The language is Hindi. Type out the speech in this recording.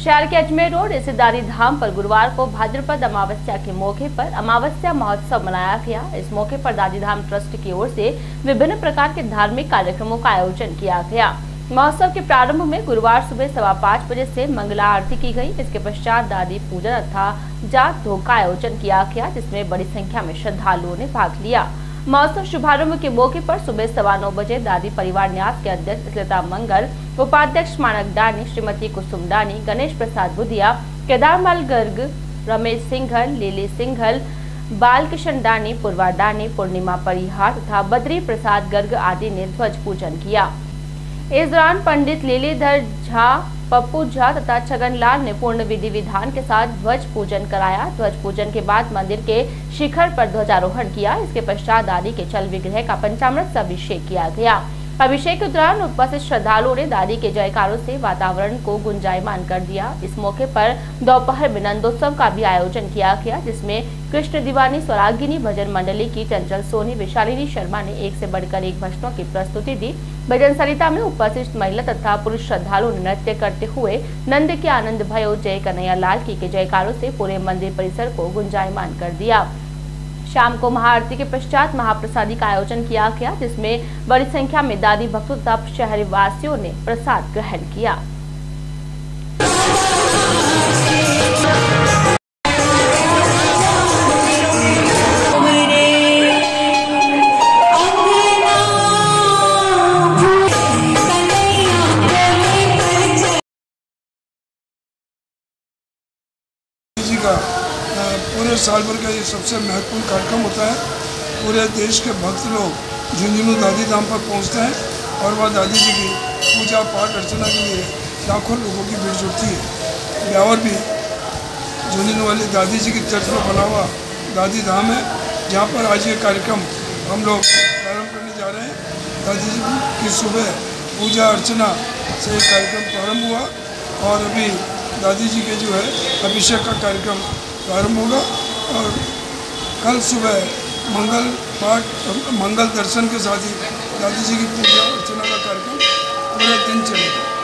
शहर के अजमेर रोड स्थित दादी धाम पर गुरुवार को भाद्रपद अमावस्या के मौके पर अमावस्या महोत्सव मनाया गया। इस मौके पर दादी धाम ट्रस्ट की ओर से विभिन्न प्रकार के धार्मिक कार्यक्रमों का आयोजन किया गया। महोत्सव के प्रारंभ में गुरुवार सुबह 5:15 बजे से मंगला आरती की गई। इसके पश्चात दादी पूजन तथा जात ढोग का आयोजन किया गया, जिसमें बड़ी संख्या में श्रद्धालुओं ने भाग लिया। महोत्सव शुभारंभ के मौके पर सुबह 9:15 बजे दादी परिवार न्यास के अध्यक्ष लता मंगल, उपाध्यक्ष मानक डानी, श्रीमती कुसुम डानी, गणेश प्रसाद बुधिया, केदारमल गर्ग, रमेश सिंघल, लिली सिंघल, बालकिशन डानी, पूर्वा डानी, पूर्णिमा परिहार तथा बद्री प्रसाद गर्ग आदि ने ध्वज पूजन किया। इस दौरान पंडित लीलीधर झा, पप्पू झा तथा छगन लाल ने पूर्ण विधि विधान के साथ ध्वज पूजन कराया। ध्वज पूजन के बाद मंदिर के शिखर पर ध्वजारोहण किया। इसके पश्चात दादी के चल विग्रह का पंचामृत से अभिषेक किया गया। अभिषेक के दौरान उपस्थित श्रद्धालुओं ने दादी के जयकारों से वातावरण को गुंजायमान कर दिया। इस मौके पर दोपहर में नंदोत्सव का भी आयोजन किया गया, जिसमें कृष्ण दीवानी, स्वरागिनी भजन मंडली की चंचल सोनी, विशालिनी शर्मा ने एक से बढ़कर एक भजनों की प्रस्तुति दी। भजन सरिता में उपस्थित महिला तथा पुरुष श्रद्धालुओं ने नृत्य करते हुए नंद के आनंद भयो, जय कन्हैया लाल की के जयकारों से पूरे मंदिर परिसर को गुंजायमान कर दिया। शाम को महाआरती के पश्चात महाप्रसादी का आयोजन किया गया, जिसमें बड़ी संख्या में दादी भक्तों तथा शहरी वासियों ने प्रसाद ग्रहण किया। पूरे साल भर का ये सबसे महत्वपूर्ण कार्यक्रम होता है। पूरे देश के भक्त लोग झुंझुनू दादी धाम पर पहुंचते हैं और वह दादी जी की पूजा पाठ अर्चना के लिए लाखों लोगों की भीड़ जुटती है। ब्यावर भी झुंझुनू वाली दादी जी की चर्च में बना हुआ दादी धाम है, जहाँ पर आज ये कार्यक्रम हम लोग प्रारंभ करने जा रहे हैं। दादी जी की सुबह पूजा अर्चना से ये कार्यक्रम प्रारंभ हुआ और अभी दादी जी के जो है अभिषेक का कार्यक्रम प्रारंभ होगा और कल सुबह मंगल पाठ, मंगल दर्शन के साथ ही दादी जी की पूजा अर्चना का कार्यक्रम पूरे दिन चलेगा।